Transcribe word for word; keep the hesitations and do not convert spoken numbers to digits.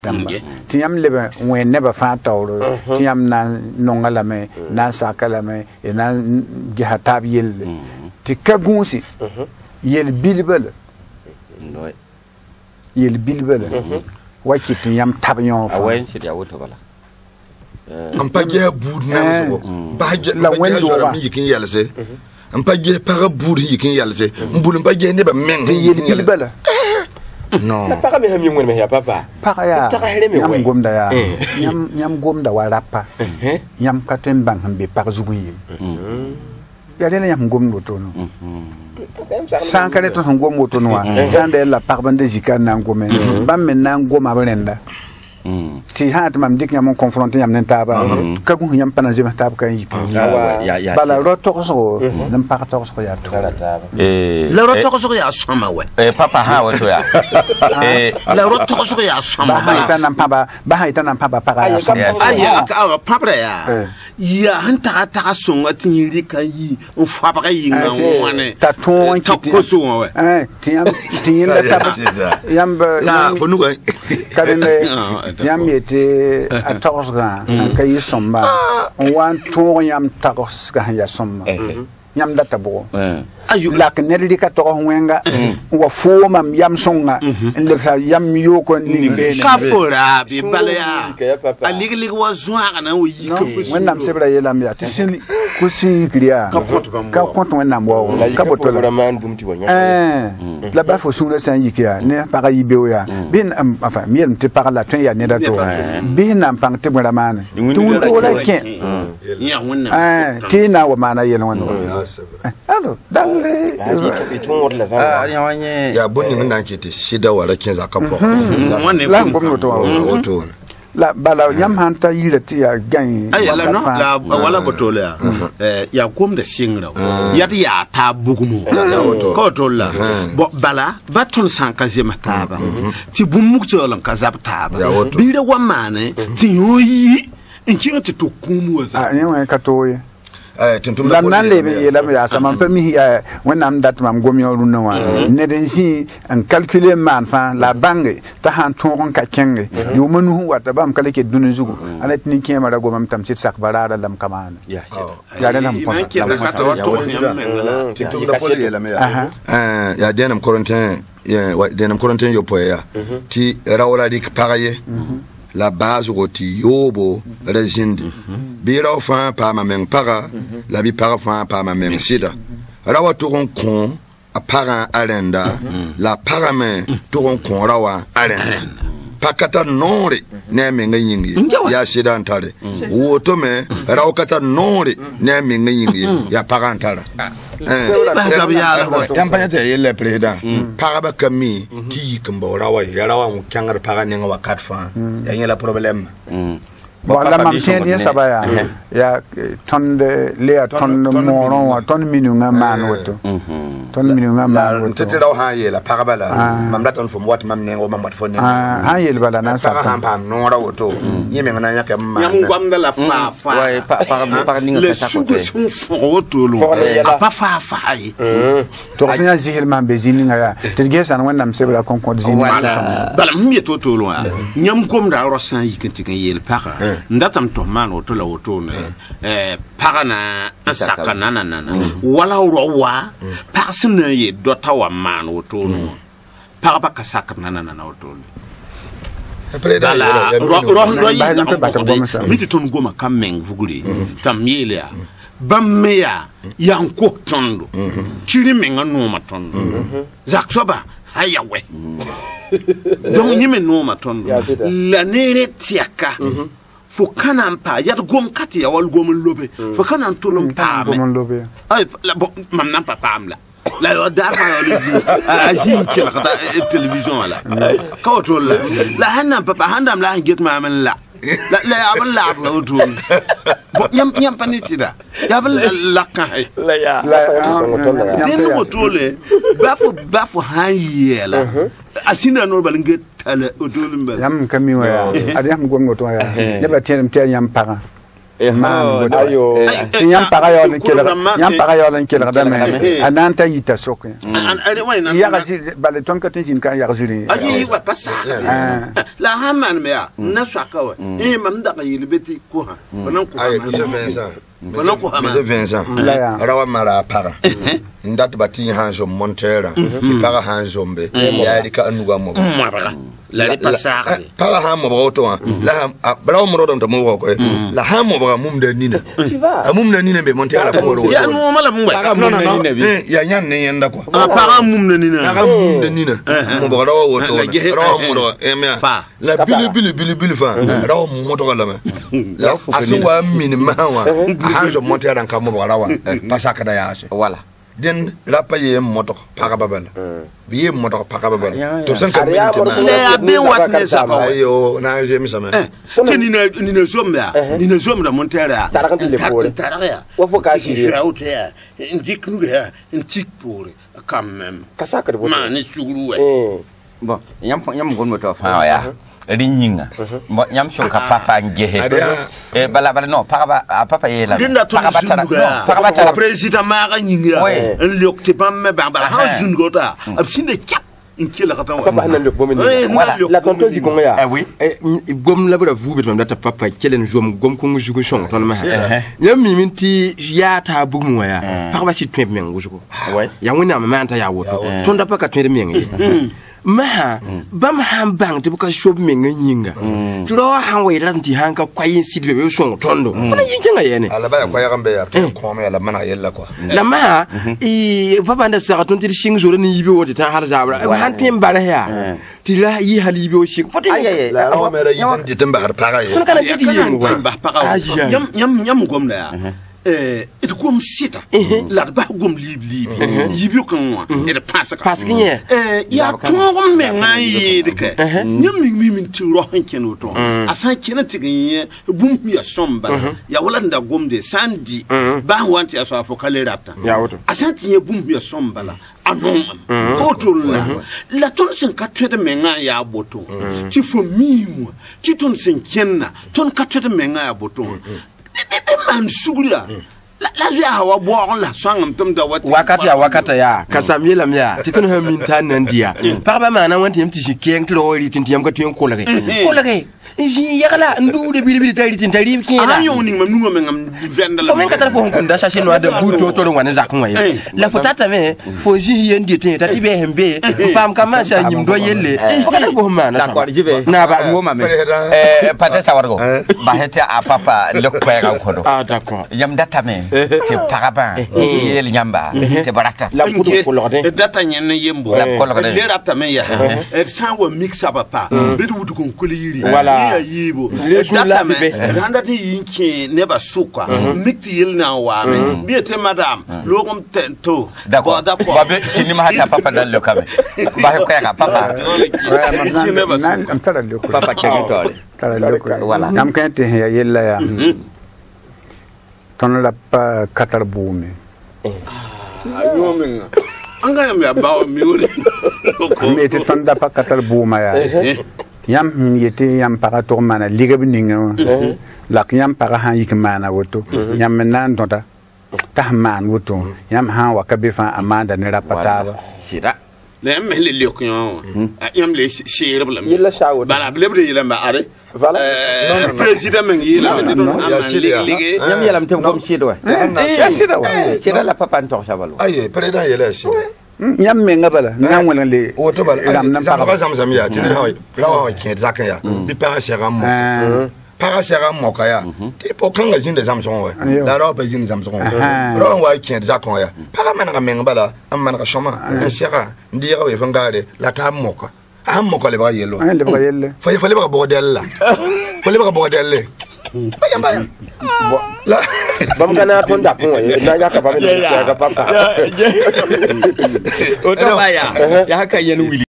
Tiam lebe when never found out Tiam nan nongalame nan sakalame and nan gihatab yel Tikagunsi yel bilbel yel bilbel what it yam tabion away city out of I'm pagia boot now la when you can yell say I'm pagia para boot you can yell say Mbulum pagia never meant yel bilbel. No. Papa me ham yung me ya papa. Papa ya. Yam gom da ya. Yam yam gom da warapa. Yam katen bang hambe par zubuye. Ya dena yam gom moto no. San kare to gom moto no. San de la par bande zika na ngome. Bam men na ngoma brenda. Ti hat mam dik yam confronter yam nentaba. Ka gu yam pana zema tab kan yipi. Bala ro to so nam pa to so ya to. Eh. La ro to so ya sama we. Eh papa ha wa so ya. Eh la ro to so ya sama. Ba ita nam papa, ba ita nam papa para ya. Aya ka papa ya. Ya hanta ta so ngati yiri kan yi. O fa pa yi ngwane. Ta ton ta ko so we. Eh ti yam ti yam ta yam ya fonu we. Kadene Yam était à Torsga, un cahier somba. On want tout yam Torsga ya somba. Yam databo. La canelli catorwenga, ou a form yam songa, and the yam yoko and Kafora, be balea. A legally was one and we when I'm several yelamia, to see Kusi Gria, Capot when I'm well, Capotola man boom to one. Eh, La Bafo sooner San Yikia, near Paraibioya, being a million to Parala Tria Nedato, being a Pantebra man. Do what I can. Eh, Tina or Mana Yellow. Hello, ya bonni ngana ke te shida wala kin za kapo la ngom to la bala yam hanta yire ti ya gan ay la no la wala botole ya eh ya kom da singra ya ya ta bugumu ko to la bo bala baton san ka je mataba ti bumuk to lan ka zab taba bi de wa mane ti yoyi in kin ti to kumu za ah nyen ka to ye eh tuntum la nan le be la ya sama pa mi when am that mam gomi ru no wa ne den si en calculer man fa la bangue ta han ton ka kenge yo manu wa ta bam kale ke dunu zugu ala tin ke mara go mam tam sit sak barada lam kamana ya ya den am ko tuntum da poli la me ya eh ya denam corentin ya denam corentin yo poya ti rawla dik paraye la base roti yobo rezindi bira fa pa ma men para la bi para fa pa ma men sida rawa toron kon a para arenda la para men toron kon rawa arenda pakata nore ne men ngiyingi ya sida antare woto me rawa kata nore ne men ngiyingi ya para antara eh yampanya te yele president para ba kami ti kumbo rawa ya rawa mu kangar para ne wa katfa ya yela problem Voilà, ma fille dit ça va. Il y a ton de Léa, ton de Moron, ton de Minunga man. Ton de Minunga man. C'était là où il y a la parabole. Mam daton from what mam ne o mam wat phone. Ah, il va la nasa. Pam pam no ra auto. Yeme ngana ya kam. Yam gwam da la fa fa. Ouais, par par par ninga le sugu sun foto lo. Pa fa fa yi. To sina zihil man be zininga ya. Tige san wannam sebra kon kon zininga. Bala mi to to lo. Nyam kom da rosan yi kintin yel para. Ndatam to man oto la oto ne eh parana asaka nana nana wala rowa pasna ye dota wa man oto no paraba kasaka nana nana oto bala ro ro yi miti ton goma kameng vuguri tamyelia bammeya yanko tondo chiri menga no matondo zaksoba hayawe donc yime no matondo la nere tiaka fo kanan pa ya gom kati ya wal gom lobe fo kanan tulum pa gom lobe ay la bon mam nan pa pam la la yo da fa yo a jin ki la television la ka to la la hanan pa pa handam la get ma man la la la ya ban la la to bo yam yam panitida ya ban la kan la ya la den ko to le ba fo ba fo han yela asina no balinge tale odulum bal yam kami wa adi yam gongo to ya ne ba tiem tiem yam para man ayo yam para yo len kela yam para yo len kela da me ananta yita sok ya ga si bale ton ka tin kan ya ga zuri ayi wa pasa la haman me ya na swaka wa e mam da ka yilbeti ko ha banan ko ay monsieur Vincent banan ko ha monsieur Vincent rawa mara para ndat bati hanjo montera para hanjo mbe ya rika anuga mo la ri pasa para ha mo boto la brawo mo rodon to mo ko la ha mo ba mum de nina mum de nina be montera ko ro ya no mala mum para mum de nina bi ya nyan ne yenda ko para mum de nina para mum de nina mo ba rawo woto rawo mo do e me la bili bili bili bili fa rawo mo to la me la asu wa min ma wa hanjo montera kan mo ba rawa pasa ka da ya ashe wala den rapa ye moto paga babala biye moto paga babala to san kan minute ma le be wat ne sa pa ayo na je mi sama ti ni na ni na zomba ni na zomba montera tarakan ti le pore taraya wa fo ka shi ya utea ndik nu ya ntik pore quand même kasaka de ma ni suguru we bon yam yam gon mo to fa ya rinyinga mo nyam shoka papa ngehe e bala bala no papa papa yela papa batara papa batara president ma ga nyinga en lokte pam me ba bala ha zungota absinde kap inkela kata wa papa nan le bomi wala la tontozi ko ya eh oui gom la bra vu betam data papa kelen jom gom ko ngugo shon ton ma nyam mi minti ya ta bumu ya papa si twem men ngugo ya wona ma anta ya woto ton da paka twem men ma bam han bang te buka shob me nganyinga tro han we ranti han ka kwayin sidbe be so tondo fana yinga yene ala ba kwaya gambe ya to ko me ala mana yella kwa la ma i papa nda sa ton tir shing zore ni yibe wote ta har zabra han pem bara ya ti la yi halibe o shing fote la ro me ra yitin ditin ba har paga ye ton kana kidi yemu ba paga yam yam yam gomna ya eh it gom sita la ba gom lib lib yibi kan wa e passa parce que eh ya to me ngai de ke nyam mi mi min ti ro han ken to asan ken ti ganye bum ya somba ya wala nda gom de sandi ba wanti aso afo kale rapta ya woto asan ti bum ya somba la anon ko to la la ton sen ka twede me ngai ya boto ti fo mi ti ton sen kenna ton ka twede me ngai ya boto man sugulia la zia hawa bo la sangam tum da wat wakati ya wakata ya kasamila mya titun ha min tan nan dia parba mana wanti yam ti shikeng tlo ri tin yam ka tuen ko lage ko lage ji yagala ndu de bi bi tari tin tari ki la ayo ni ma numa men ngam venda la fo men ka telefon kun da sachet no de buto to ro wana zakon waye la fotata me fo ji yen di tin tati be hembe pam kama sa nyim do yelle fo ka telefon ma na d'accord jibe na ba ngoma me eh pata sawargo ba hete a papa le ko ga ko do ah d'accord yam data me te paraba yel nyamba te barata la kudu ko lorde data nyen yembo le rapta me ya e sanwa mix up pa be du wudu kon kuli yiri wala yibo data me randa ti yinki neba suka mikti yel na wa me bi te madam logom tento d'accord ba be sinima hata papa dal le kame ba ko ya papa am tara le ko papa ke to tara le ko wala am kan te ya yella ya ton la pa katar bume ayo men anga yam ya bawo mi woni ko me te ton da pa katar buma ya yam yete yam para to mana liga bininga la yam para han yik mana woto yam nan tonta ta man woto yam han wa kabe fa amanda ne rapata sira le me le le ko yam le shire blam yilla shawo bala blebre yilla ba are voilà président men yilla me don am ligue yam yalla mtem kom shido ya sida wa sida la papa ntor sabalo aye président yella sida yam me ngabala nan wala le o to bala ram nan pa zam zam ya tin ha rawa wa kin zakan ya bi pa shega mo para shega mo ka ya ti po kan ga jin de zam son wa la rawa pa jin zam son rawa wa kin zakan ya para man ga men bala am man ga shoma shega ndi ya we fangare la ta mo ka am mo ka le ba yelo le ba yelle fa fa le ba bodella fa le ba bodelle bayam bayam la bam kana ton da kun waye na ya ka ba me da ka papa o to baya ya haka yen wili